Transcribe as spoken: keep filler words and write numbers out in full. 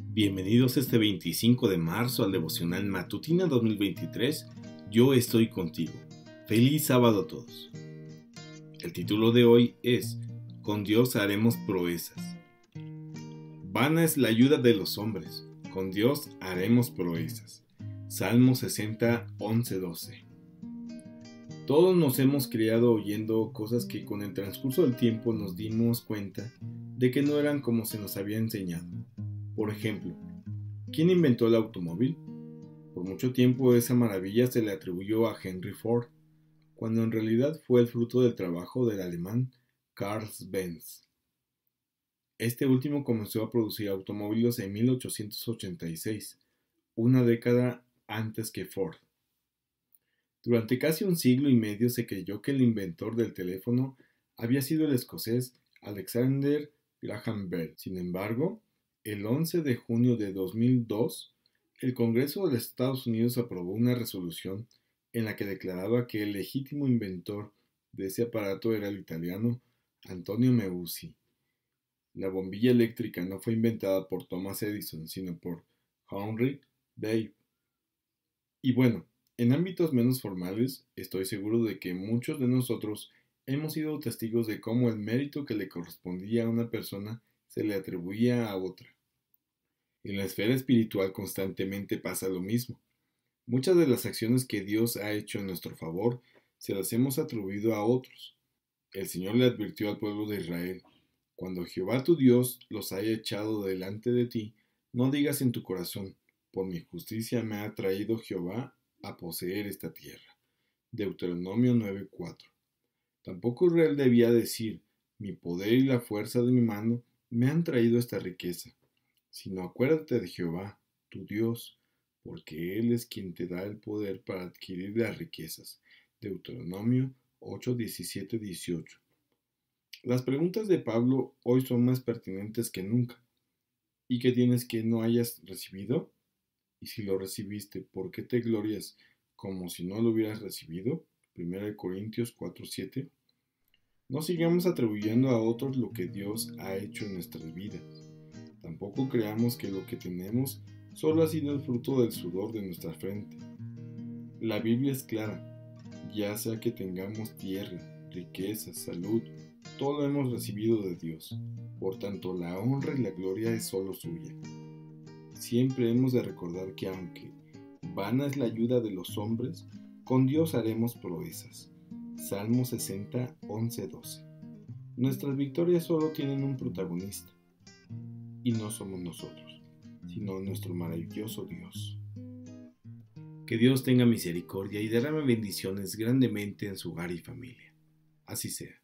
Bienvenidos este veinticinco de marzo al Devocional Matutina dos mil veintitrés. Yo estoy contigo. Feliz sábado a todos. El título de hoy es Con Dios haremos proezas. Vana es la ayuda de los hombres. Con Dios haremos proezas. Salmo sesenta, once, doce. Todos nos hemos criado oyendo cosas que con el transcurso del tiempo nos dimos cuenta de que no eran como se nos había enseñado. Por ejemplo, ¿quién inventó el automóvil? Por mucho tiempo esa maravilla se le atribuyó a Henry Ford, cuando en realidad fue el fruto del trabajo del alemán Carl Benz. Este último comenzó a producir automóviles en mil ochocientos ochenta y seis, una década antes que Ford. Durante casi un siglo y medio se creyó que el inventor del teléfono había sido el escocés Alexander Graham Bell. Sin embargo, el once de junio de dos mil dos, el Congreso de los Estados Unidos aprobó una resolución en la que declaraba que el legítimo inventor de ese aparato era el italiano Antonio Meucci. La bombilla eléctrica no fue inventada por Thomas Edison, sino por Henry Day. Y bueno, en ámbitos menos formales, estoy seguro de que muchos de nosotros hemos sido testigos de cómo el mérito que le correspondía a una persona se le atribuía a otra. En la esfera espiritual constantemente pasa lo mismo. Muchas de las acciones que Dios ha hecho en nuestro favor se las hemos atribuido a otros. El Señor le advirtió al pueblo de Israel: cuando Jehová tu Dios los haya echado delante de ti, no digas en tu corazón: por mi justicia me ha traído Jehová a poseer esta tierra. Deuteronomio nueve cuatro. Tampoco Israel debía decir: mi poder y la fuerza de mi mano me han traído esta riqueza, sino acuérdate de Jehová, tu Dios, porque Él es quien te da el poder para adquirir las riquezas. Deuteronomio ocho diecisiete dieciocho. Las preguntas de Pablo hoy son más pertinentes que nunca. ¿Y qué tienes que no hayas recibido? Y si lo recibiste, ¿por qué te glorias como si no lo hubieras recibido? primera de Corintios cuatro siete. No sigamos atribuyendo a otros lo que Dios ha hecho en nuestras vidas. Tampoco creamos que lo que tenemos solo ha sido el fruto del sudor de nuestra frente. La Biblia es clara: ya sea que tengamos tierra, riqueza, salud, todo lo hemos recibido de Dios. Por tanto, la honra y la gloria es solo suya. Siempre hemos de recordar que aunque vana es la ayuda de los hombres, con Dios haremos proezas. Salmo sesenta, once, doce. Nuestras victorias solo tienen un protagonista, y no somos nosotros, sino nuestro maravilloso Dios. Que Dios tenga misericordia y derrame bendiciones grandemente en su hogar y familia. Así sea.